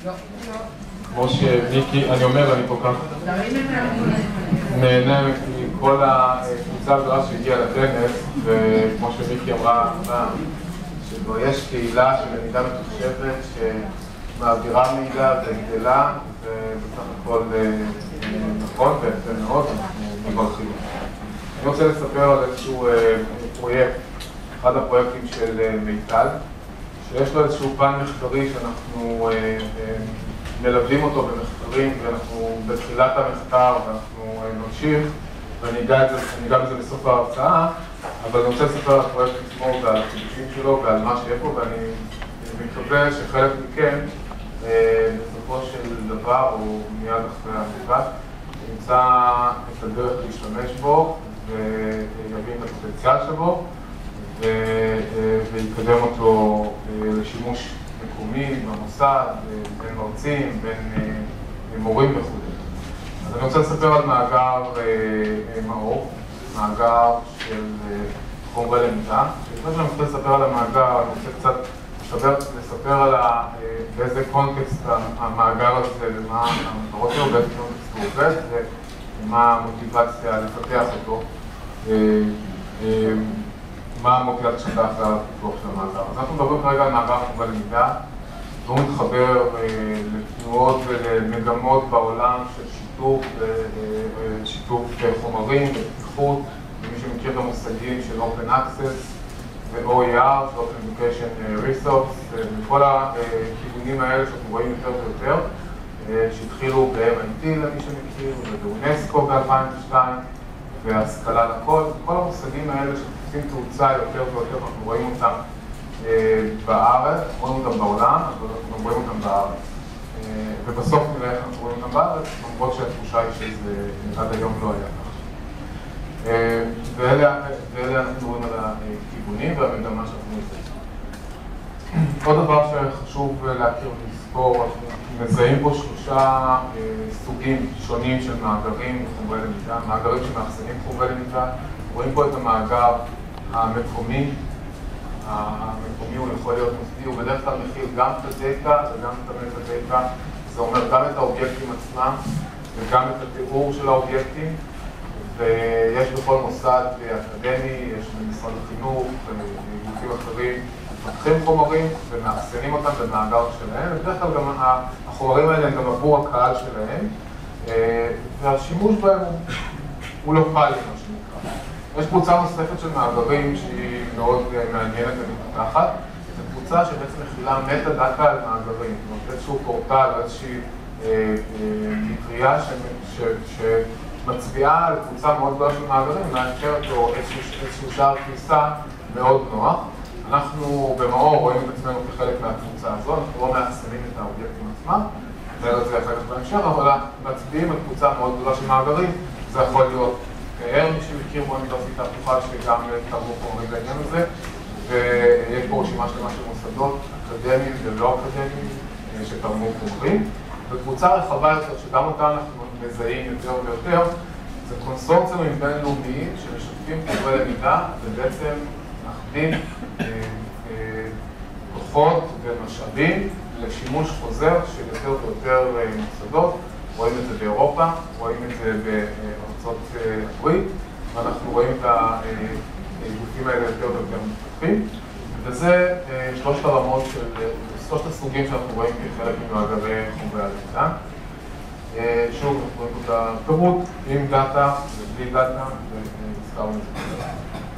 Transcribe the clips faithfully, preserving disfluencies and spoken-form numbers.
כמו שמיקי, אני אומר, אני כל כך נהנה מכל הקבוצה הגדולה שהגיעה לכנס, וכמו שמיקי אמרה, שכבר יש קהילה של למידה מתוחשבת שמעבירה מידע וגדלה, ובסך הכל נכון ויפה מאוד, אנחנו מברכים. אני רוצה לספר על איזשהו פרויקט, אחד הפרויקטים של מיטל, שיש לו איזשהו פן מחקרי שאנחנו מלווים אותו במחקרים, ואנחנו בתחילת המחקר ואנחנו נמשיך, ואני אגע בזה בסוף ההרצאה, אבל אני רוצה לספר על הפרויקט עצמו ועל החידושים שלו ועל מה שיהיה פה, ואני מקווה שחלק מכם בסופו של דבר, או מיד אחרי המפגש, ימצא את הדרך להשתמש בו ויבין את הפוטנציאל שבו ויקדם אותו לשימוש מקומי, במוסד, בין מרצים, בין מורים וכו'. אז אני רוצה לספר על מאגר מאור, מאגר של חומרי למידה. לפני שאני רוצה לספר על המאגר, אני רוצה קצת לספר על באיזה קונטקסט המאגר הזה ומה המטרות שלו, באיזה קונטקסט הוא עובד ומה המוטיבציה לפתח אותו, מה המוטיבציה שאתה אחרי הפיתוח של המאגר. אז אנחנו מדברים כרגע על מאגר חומרי למידה, והוא מתחבר לתנועות ולמגמות בעולם של שיתוף, שיתוף חומרים ופתיחות, ומי שמכיר את המושגים של Open Access ו-או אי אר, של Open Education Resource, וכל הכיוונים האלה שאנחנו רואים יותר ויותר, שהתחילו ב-אם איי טי למי שמכיר, ובאונסקו ב-אלפיים ושתיים, והשכלה לכל, כל המושגים האלה שתופסים תאוצה יותר ויותר, אנחנו רואים אותם בארץ, רואים אותם בעולם, אבל אנחנו רואים אותם בארץ. ובסוף נראה איך אנחנו רואים אותם בארץ, למרות שהתחושה היא שזה עד היום לא היה כך. ואלה אנחנו רואים על הכיוונים והמגמה שאנחנו מזהים. עוד דבר שחשוב להכיר ולזכור, אנחנו מזהים פה שלושה סוגים שונים של מאגרים וחומרי למידה, מאגרים שמאחסנים חומרי למידה. רואים פה את המאגר המקומי, המקומי הוא יכול להיות מוסדי, הוא בדרך כלל מכיל גם את הדאטה וגם את המטה-דאטה, זה אומר גם את האובייקטים עצמם וגם את התיאור של האובייקטים, ויש בכל מוסד אקדמי, יש במשרד החינוך וגופים אחרים, מפתחים חומרים ומאחסנים אותם במאגר שלהם, ובדרך כלל גם החומרים האלה הם גם עבור הקהל שלהם, והשימוש בהם הוא לא קל, מה שנקרא. יש קבוצה נוספת של מאגרים שהיא מאוד מעניינת ומתפתחת. זו קבוצה שבעצם מכילה מטה דאטה על מאגרים, זאת אומרת איזשהו פורטל או איזושהי מטריה שמצביעה על קבוצה מאוד גדולה של מאגרים, מאפשרת לו איזשהו שער כניסה מאוד נוח. אנחנו במאור רואים את עצמנו כחלק מהקבוצה הזו, אנחנו לא מאחסנים את האובייקטים עצמם, נראה את זה אחר כך בהמשך, אבל מצביעים על קבוצה מאוד גדולה של מאגרים, זה יכול להיות כאר, מי שמכיר באוניברסיטה הפתוחה שגם תרמו חומרים לעניין הזה, ויש פה רשימה שלמה של מוסדות אקדמיים ולא אקדמיים שתרמו חומרים. וקבוצה רחבה יותר, שגם אותה אנחנו מזהים יותר ויותר, זה קונסורציומים בינלאומיים שמשתפים חומרי למידה ובעצם מאחדים כוחות ומשאבים לשימוש חוזר של יותר ויותר מוסדות. רואים את זה באירופה, רואים את זה בארצות הברית, ואנחנו רואים את הגופים האלה יותר ויותר מפתחים. וזה שלושת הרמות של, שלושת הסוגים שאנחנו רואים כחלק ממאגרי חומרי הלמידה. שוב, אנחנו רואים את הפירוט עם דאטה ובלי דאטה, והזכרנו את זה.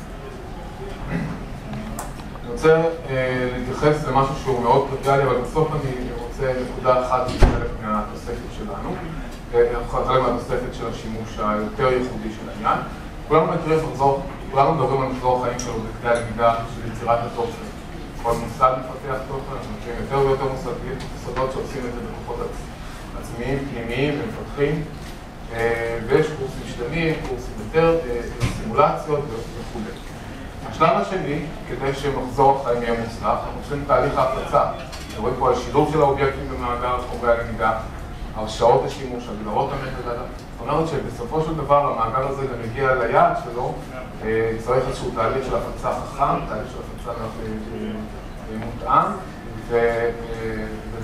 אני רוצה להתייחס למשהו שהוא מאוד טריוויאלי, אבל בסוף אני רוצה נקודה אחת חלק מהתוספת שלנו, חלק מהתוספת של השימוש היותר ייחודי של העניין. כולנו מכירים לחזור, כולנו מדברים על מחזור החיים שלו בכדי הלמידה של יצירת התוכן. כל מוסד מפתח תוכן, אנחנו מכירים יותר ויותר מוסדות שעושים את זה בכוחות עצמיים, פנימיים ומפתחים, ויש קורסים שלמים, קורסים יותר, סימולציות וכו'. השלב השני, כדי שמחזור החיים יהיה מוצלח, אנחנו עושים תהליך ההפצה. רואים פה על שילוב של האובייקטים במאגר חומרי הלמידה, הרשאות השימוש, הגדרות המטה-דאטה. זאת אומרת שבסופו של דבר המאגר הזה גם מגיע ליעד שלו, צריך איזשהו תהליך של הפצה חכם, תהליך של הפצה מותאם,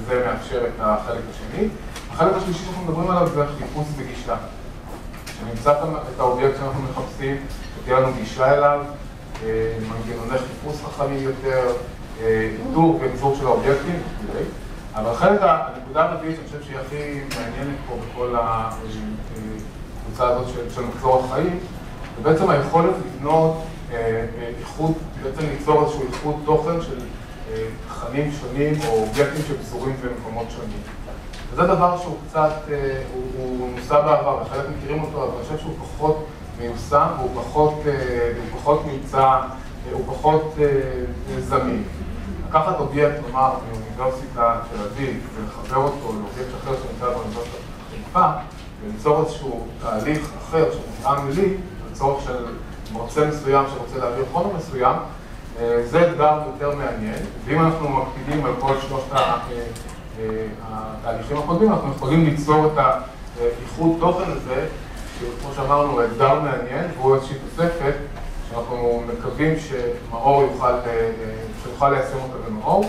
וזה מאפשר את החלק השני. החלק השלישי שאנחנו מדברים עליו זה חיפוש בגישה. שנמצא את האובייקט שאנחנו מחפשים, שתהיה לנו גישה אליו, מנגנוני חיפוש חכמים יותר, איתור ואבזור של האובייקטים וכו'. אבל החלק, הנקודה הרביעית שאני חושב שהיא הכי מעניינת פה בכל הקבוצה הזאת של מחזור החיים, זה בעצם היכולת לבנות איחוד, בעצם ליצור איזשהו איחוד תוכן של תכנים שונים או אובייקטים שפזורים במקומות שונים. וזה דבר שהוא קצת, הוא, הוא נוסע בעבר, וחלק מכירים אותו, אבל אני חושב שהוא פחות מיושם, והוא פחות, הוא פחות נמצא, הוא פחות זמין. לקחת אובייקט, נאמר, מאוניברסיטת תל אביב, ולחבר אותו לאובייקט אחר שנמצא באוניברסיטת חיפה, וליצור איזשהו תהליך אחר שמותאם לי, לצורך של מרצה מסוים שרוצה להעביר חומר מסוים, זה אתגר יותר מעניין, ואם אנחנו מקפידים על כל שלושת התהליכים הקודמים, אנחנו יכולים ליצור את האיחוד תוכן הזה, שכמו שאמרנו, הוא אתגר מעניין, והוא איזושהי תוספת שאנחנו מקווים שמאור יוכל, שיוכל ליישם אותה במאור,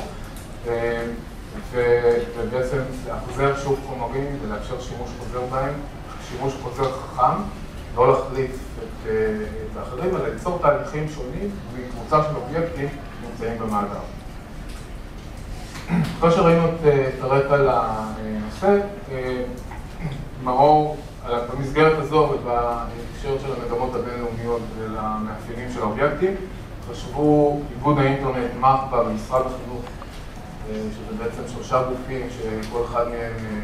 ובעצם להחזר שוב חומרים ולאפשר שימוש חוזר בהם, שימוש חוזר חכם, לא להחליף את האחרים, אלא ליצור תהליכים שונים מקבוצה של אובייקטים שנמצאים במאגר. אחרי שראינו את הרקע לנושא, מאור, במסגרת הזו ובהקשר של המגמות הבינלאומיות ולמאפיינים של האובייקטים, חשבו איגוד האינטרנט מחב"א במשרד החינוך, שזה בעצם שלושה גופים שכל אחד מהם,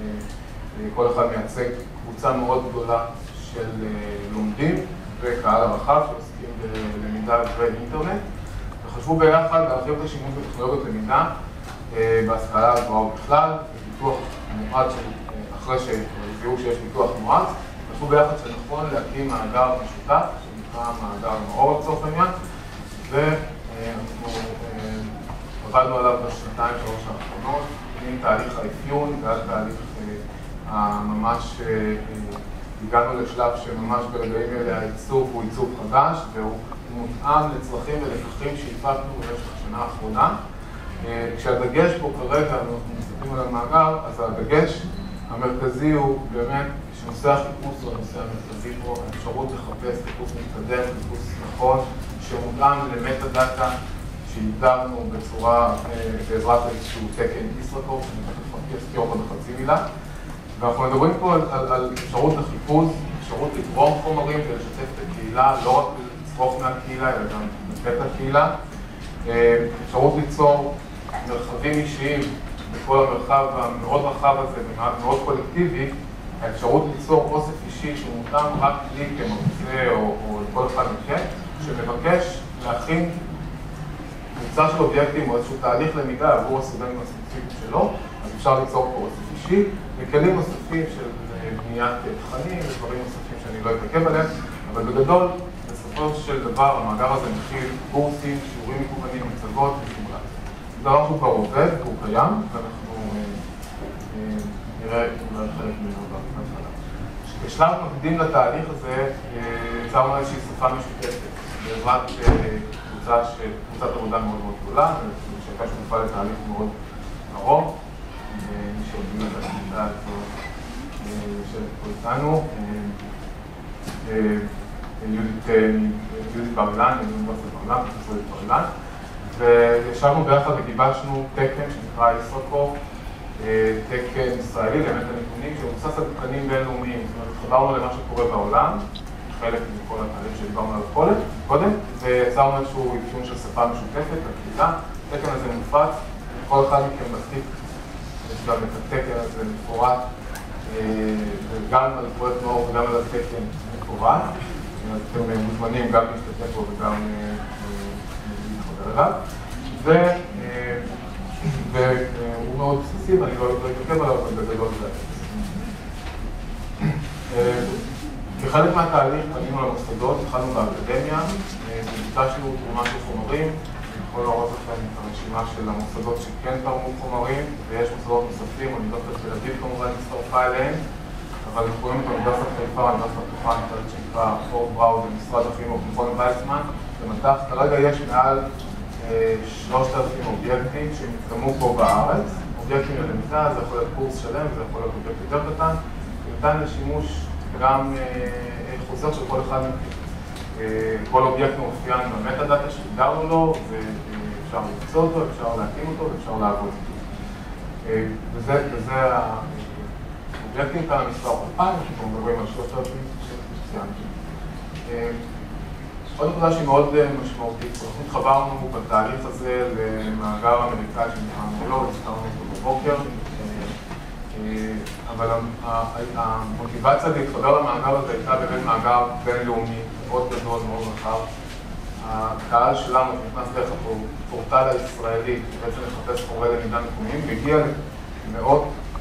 כל אחד מייצג קבוצה מאוד גדולה של לומדים וקהל הרחב שעוסקים בלמידה ואינטרנט, וחשבו ביחד להרחיב את השימוש בטכנולוגיות למידה בהשכלה הגבוהה ובכלל, בפיתוח מואץ, אחרי שהביאו שיש פיתוח מואץ, חשבו ביחד שנכון להקים מאגר משותף, שנקרא מאגר מאור לצורך העניין, ואנחנו עבדנו עליו בשנתיים שלוש האחרונות, עם תהליך האפיון ועד תהליך הממש, הגענו לשלב שממש ברגעים אלה העיצוב הוא עיצוב חדש, והוא מותאם לצרכים ולקחים שהפקנו במשך השנה האחרונה. כשהדגש פה כרגע, אנחנו מסתכלים על המאגר, אז הדגש המרכזי הוא באמת שנושא החיפוש הוא הנושא המרכזי פה, האפשרות לחפש חיפוש מתקדם, חיפוש נכון, שמותאם למטה דאטה שהגדרנו בצורה, בעזרת איזשהו תקן ישראקורס, שאני אזכיר אותו בחצי מילה. ואנחנו מדברים פה על, על, על אפשרות לחיפוש, אפשרות לתרום חומרים ולשתף את הקהילה, לא רק לצרוך מהקהילה, אלא גם לתת לקהילה. אפשרות ליצור מרחבים אישיים בכל המרחב המאוד רחב הזה ומאוד קולקטיבי, האפשרות ליצור אוסף אישי שמותאם רק לי כמרצה או, או לכל אחד מכם, שמבקש להכין קבוצה של אובייקטים או איזשהו תהליך למידה עבור הסטודנטים הספציפיים שלו, אז אפשר ליצור פה אוסף אישי, וכלים נוספים של בניית תכנים ודברים נוספים שאני לא אתעכב עליהם, אבל בגדול, בסופו של דבר, המאגר הזה מכיל קורסים, שיעורים מקוונים, מצגות וסימולציה. זה דבר שהוא כבר עובד, הוא קיים, ואנחנו נראה אולי חלק ממנו בהתחלה. בשלב מקדים לתהליך הזה, יצרנו איזושהי שפה משותפת, בעזרת קבוצת עבודה מאוד מאוד גדולה, שהייתה שותפה לתהליך מאוד קרוב, מי שעובדים את הקבוצה הזו יושבת פה איתנו, יהודית בר אילן, מאוניברסיטת בר אילן, פרופסורית בר אילן, וישבנו ביחד וגיבשנו תקן שנקרא ישראקורס, תקן ישראלי לאמת הנתונים, שמבוסס על תקנים בינלאומיים, זאת אומרת, חברנו למה שקורה בעולם, חלק מכל התהליך שדיברנו עליו קודם, ויצרנו איזשהו אפיון של שפה משותפת לקהילה. התקן הזה מופץ, כל אחד מכם בתיק, יש גם את התקן הזה מפורט, וגם על פרויקט מאור וגם על התקן מפורט, אז אתם מוזמנים גם להשתתף בו וגם להתחבר אליו. והוא מאוד בסיסי, ואני לא אתעכב עליו, אבל בגדול זה. כחלק מהתהליך פנינו למוסדות, התחלנו באקדמיה, וביקשנו תרומה של חומרים. אני יכול להראות לכם את הרשימה של המוסדות שכן תרמו חומרים, ויש מוסדות נוספים, אוניברסיטת תל אביב כמובן הצטרפה אליהם, אבל אנחנו רואים את אוניברסיטת חיפה, האוניברסיטת הפתוחה הנקראת שנקרא פורט בראוד במשרד החינוך מכון ויצמן, במט"ח. כרגע יש מעל שלושת אלפים אובייקטים שנתרמו פה בארץ, אובייקטים ללמידה, זה יכול להיות קורס שלם, זה יכול להיות אובייקט יותר קטן, וניתן לשימוש גם חוזר של כל אחד מכם. כל אובייקט מאופיין במטה דאטה שהגדרנו לו, ואפשר למצוא אותו, אפשר להתאים אותו ואפשר לעבוד איתו. וזה האובייקטים כאן המספר אלפיים, אנחנו מדברים על שלושת אלפים שציינתי. עוד נקודה שהיא מאוד משמעותית, אנחנו התחברנו בתהליך הזה למאגר אמריקאי שנקרא מולו, הזכרנו אותו בבוקר, אבל המוטיבציה להתחבר למאגר הזה הייתה באמת מאגר בינלאומי מאוד גדול, מאוד רחב. הקהל שלנו שנכנס דרך הפורטל הישראלי, שבעצם מחפש חומרי למידה מקומיים, והגיע למאות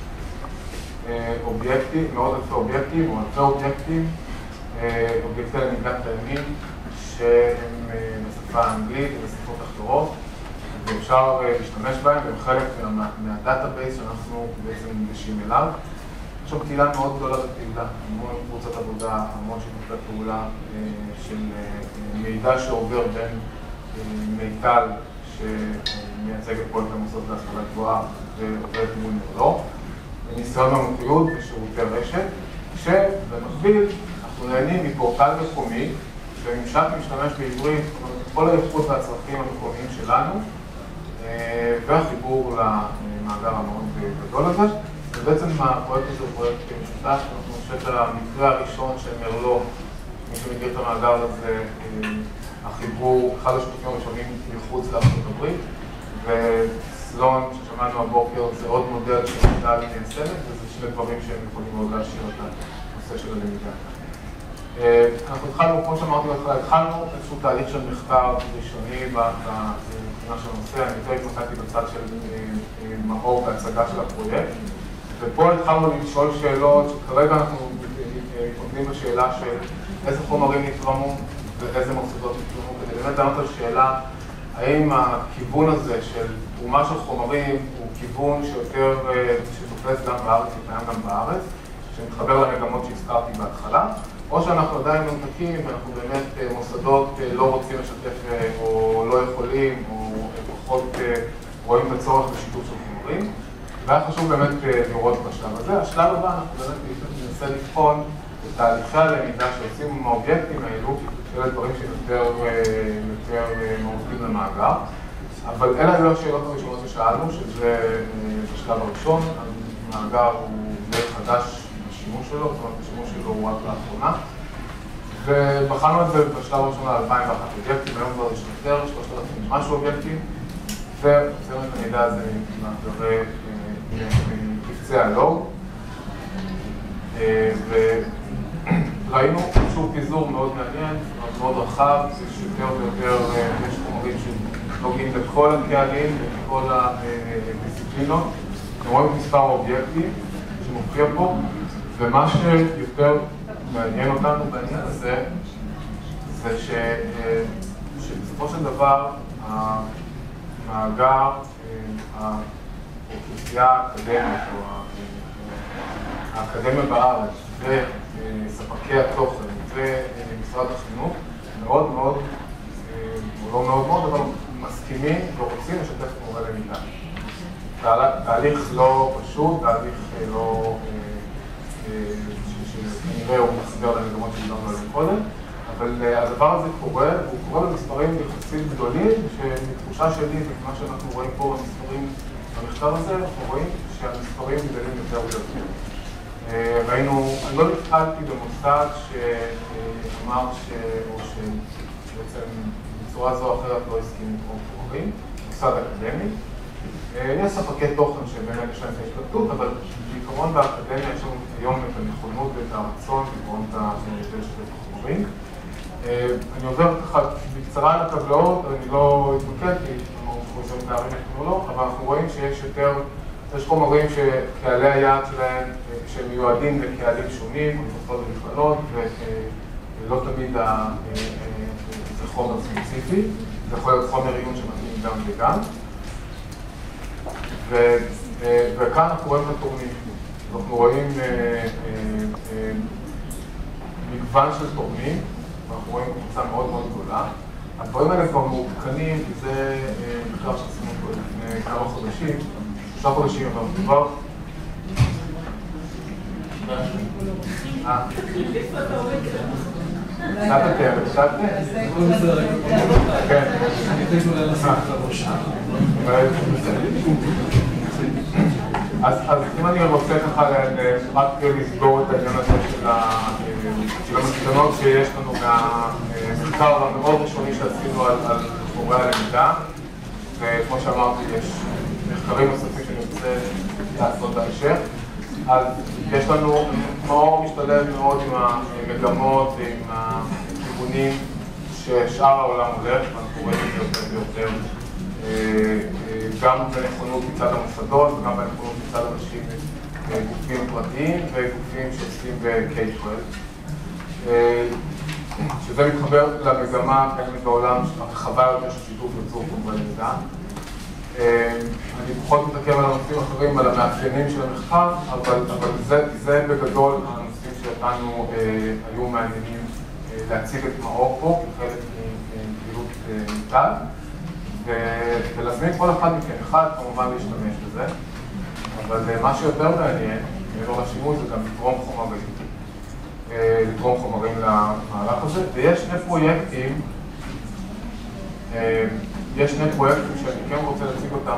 אובייקטים, מאות אלפי אובייקטים או אלפי אובייקטים, אובייקטי למידה קיימים, שהם בשפה האנגלית ובשפות אחרות, ואפשר להשתמש בהם, והם חלק מהדאטאבייס שאנחנו בעצם ניגשים אליו. יש שם קהילה מאוד גדולה ופעילה, המון קבוצת עבודה, המון שיתופי פעולה של מידע שעובר בין מיטל שמייצגת פה את המוסדות להשכלה גבוהה ועובדת מול נרלו, ניסיון במומחיות ושירותי רשת, שבמקביל אנחנו נהנים מפורטל מקומי וממשק משתמש בעברית, כל האיכות והצרכים המקומיים שלנו, והחיבור למאגר המאוד גדול הזה. ובעצם הפרויקט הזה הוא פרויקט משותף, אנחנו חושבת על המקרה הראשון של מרלו, מי שמכיר את המאגר הזה, החיבור, אחד השותפים הראשונים מחוץ לארצות הברית, וסלון ששמענו הבוקר זה עוד מודל שמודל מיישמת, וזה שני דברים שהם יכולים מאוד להשאיר את הנושא של הלמידה. אנחנו התחלנו, כמו שאמרתי בהתחלה, התחלנו איזשהו תהליך של מחקר ראשוני בבחינה של הנושא, אני יותר התמקדתי בצד של מאור והצגה של הפרויקט, ופה התחלנו לשאול שאלות שכרגע אנחנו עומדים בשאלה של איזה חומרים נתרמו ואיזה מוסדות נתרמו, כדי באמת לענות על שאלה האם הכיוון הזה של תרומה של חומרים הוא כיוון שיותר שתופס גם בארץ וקיים גם בארץ, שמתחבר למגמות שהזכרתי בהתחלה, או שאנחנו עדיין מנותקים ואנחנו באמת מוסדות לא רוצים לשתף או לא יכולים או פחות רואים את הצורך בשיתוף של חומרים. והיה חשוב באמת לראות בשלב הזה. השלב הבא אנחנו באמת ננסה לבחון את תהליכי הלמידה שעושים עם האובייקטים האלו, שאלה דברים שיותר מהותיים למאגר. אבל אלה היו השאלות הראשונות ששאלנו, שזה בשלב הראשון. המאגר הוא די חדש בשימוש שלו, זאת אומרת, השימוש שלו הוא רק לאחרונה. ובחנו את זה בשלב הראשון על אלפיים ואחת אובייקטים, היום כבר יש יותר, שלושת אלפים משהו אובייקטים, וזהו את המידע הזה מאגרי מקבצי הלוג, וראינו איזשהו פיזור מאוד מעניין, מאוד רחב, יש יותר ויותר, יש חומרים שנוגעים לכל הקהלים ולכל הדיסציפלינות. אתם רואים מספר אובייקטים שמופיע פה, ומה שיותר מעניין אותנו בעניין הזה, זה שבסופו של דבר המאגר, האוכלוסייה האקדמית או האקדמיה בארץ וספקי התוכן ומשרד החינוך מאוד מאוד, או לא מאוד מאוד, אבל מסכימים ורוצים לשתף חומרי למידה. תהליך לא פשוט, תהליך לא, שכנראה הוא מסגר למגמות שדיברנו עליהם קודם, אבל הדבר הזה קורה, הוא קורה במספרים יחסית גדולים, שמתחושה שלי ומה שאנחנו רואים פה במספרים במחקר הזה, אנחנו רואים שהמספרים גדלים יותר ויותר. ראינו, אני לא התחלתי במוסד שאמר ש... או שבעצם בצורה זו או אחרת לא הסכים לקרוא חומרים, מוסד אקדמי. יש ספקי תוכן שבאמת יש להם את ההשתתפות, אבל בעיקרון באקדמיה יש לנו היום את הנכונות ואת הרצון לקרוא את החומרים. אני עובר ככה בקצרה על הטבלאות, אני לא אתמקד כי אנחנו חוזרים פערים טכנולוגיים, אבל אנחנו רואים שיש יותר, יש חומרים שקהלי היעד שלהם, שהם מיועדים לקהלים שונים, במוסדות ומכללות, ולא תמיד זה חומר ספציפי, זה יכול להיות חומר עיון שמתאים גם וגם. וכאן אנחנו רואים את התורמים, אנחנו רואים מגוון של תורמים, ואנחנו רואים קבוצה מאוד מאוד גדולה. הדברים האלה כבר מעודכנים, כי זה מחקר שעשינו פה לפני כמה חודשים, שלושה חודשים יותר כבר. אה. קצת יותר, קצת? כן. אז אם אני רוצה ככה רק לסגור את העניין הזה של המסקנות שיש לנו מהמחקר המאוד ראשוני שעשינו על חומרי הלמידה, וכמו שאמרתי, יש מחקרים נוספים שאני רוצה לעשות בהמשך. אז יש לנו, מאור משתלב מאוד עם המגמות ועם הכיוונים ששאר העולם הולך, ואנחנו רואים את זה יותר ויותר גם בנכונות מצד המוסדות וגם בנכונות מצד אנשים, גופים פרטיים וגופים שעוסקים ב-קיי טוולב. שזה מתחבר למגמה הקיימת בעולם הרחבה יותר של שיתוף ייצור חומרי למידה. אני פחות מתעכב על הנושאים אחרים, על המאפיינים של המחקר, אבל, אבל זה, זה בגדול הנושאים שאותנו אה, היו מעניינים אה, להציג את מאור פה כחלק מפעילות מיטל, ולהזמין כל אחד מכם, אחד כמובן להשתמש בזה, אבל אה, מה שיותר מעניין, מעבר לשימוש, זה גם לתרום חומרים, אה, לתרום חומרים למהלך הזה, ויש שני פרויקטים, אה, יש שני פרויקטים שאני כן רוצה להציג אותם,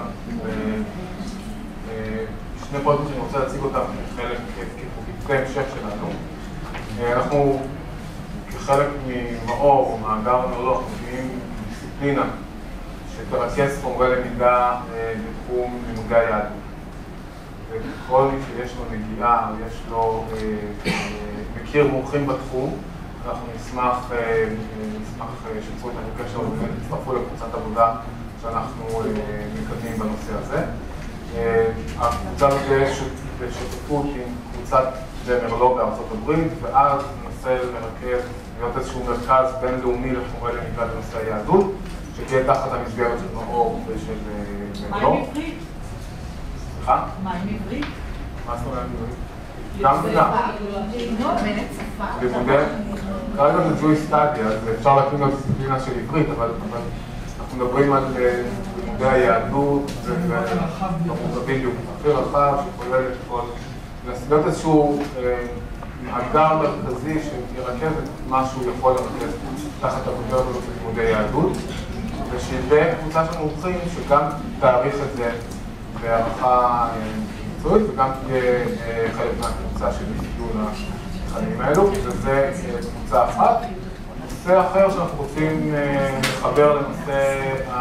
שני פרויקטים שאני רוצה להציג אותם כחלק, כפרויקטי המשך שלנו. אנחנו כחלק ממאור או מאגר הנורלוך מביאים דיסציפלינה שתרכז חומרי למידה בתחום לימודי היהדות. וכל מי שיש לו נגיעה, יש לו מכיר מומחים בתחום, אנחנו נשמח, נשמח שתצאו איתנו קשר ובאמת תצטרפו לקבוצת עבודה שאנחנו מקדמים בנושא הזה. הקבוצה הזאת יש בשותפות עם קבוצת מרלו בארצות הברית, ואז ננסה לרכז, להיות איזשהו מרכז בינלאומי לחומרי למידה בנושא היהדות, שתהיה תחת המסגרת של מאור ושל מרלו. מה עם עברית? סליחה? מה עם עברית? מה זאת אומרת עברית? גם וגם. לימודי, כרגע זה ג'וי סטאדי, אז אפשר להקים לו דיסציפלינה של עברית, אבל אנחנו מדברים על לימודי היהדות, בדיוק, הכי רחב שכולל את כל, להיות איזשהו מאגר מרכזי שירכז את מה שהוא יכול לרכז תחת הכותרת הזאת של לימודי יהדות, ושיהיה קבוצה של מומחים שגם תאריך את זה בהערכה מקצועית וגם תהיה חלק מהקבוצה של יגיעו לחיים האלו, וזה קבוצה אחת. נושא אחר שאנחנו רוצים לחבר לנושא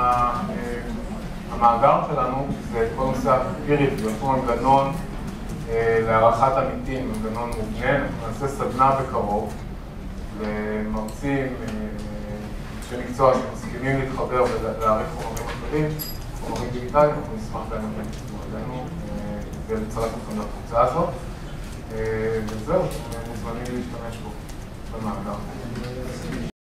המאגר שלנו זה כל נושא הפיריט, ואנחנו מנגנון להערכת עמיתים, מנגנון מובנה. אנחנו נעשה סדנה בקרוב למרצים שמקצוע שמסכימים להתחבר ולהעריך חומרים אחרים, חומרים דיגיטליים, אנחנו נשמח להם עלינו ולצרף אתכם לקבוצה הזאת. וזהו, מוזמנים להשתמש בו במאגר.